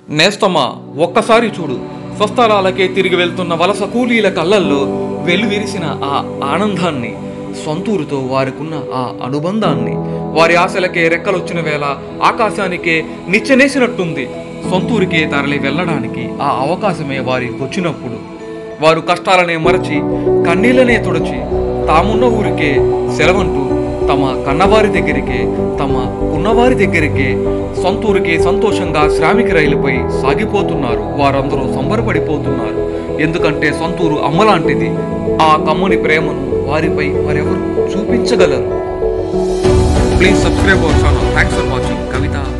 నేస్తమా ఒక్కసారి చూడు, స్వస్థలాలకే తిరిగి వెళ్తున్న వలస కూలీల కళ్ళల్లో వెలువిరిసిన ఆ ఆనందాన్ని, సొంతూరుతో వారికున్న ఆ అనుబంధాన్ని, వారి ఆశలకే రెక్కలొచ్చిన వేళ ఆకాశానికే నిచ్చెనేసినట్టుంది. సొంతూరికే తరలి వెళ్ళడానికి ఆ అవకాశమే వారికి వచ్చినప్పుడు వారు కష్టాలనే మరచి, కన్నీళ్లనే తుడచి, తామున్న ఊరికే సెలవంటూ తమ కన్నవారి దగ్గరికే, తమ ఉన్నవారి దగ్గరికే, సొంతూరికే సంతోషంగా శ్రామిక రైలుపై సాగిపోతున్నారు. వారందరూ సంబరపడిపోతున్నారు. ఎందుకంటే సొంతూరు అమ్మలాంటిది. ఆ కమ్మని ప్రేమను వారిపై మరెవరు చూపించగలరు? Please subscribe our channel. Thanks for watching. Kavitha.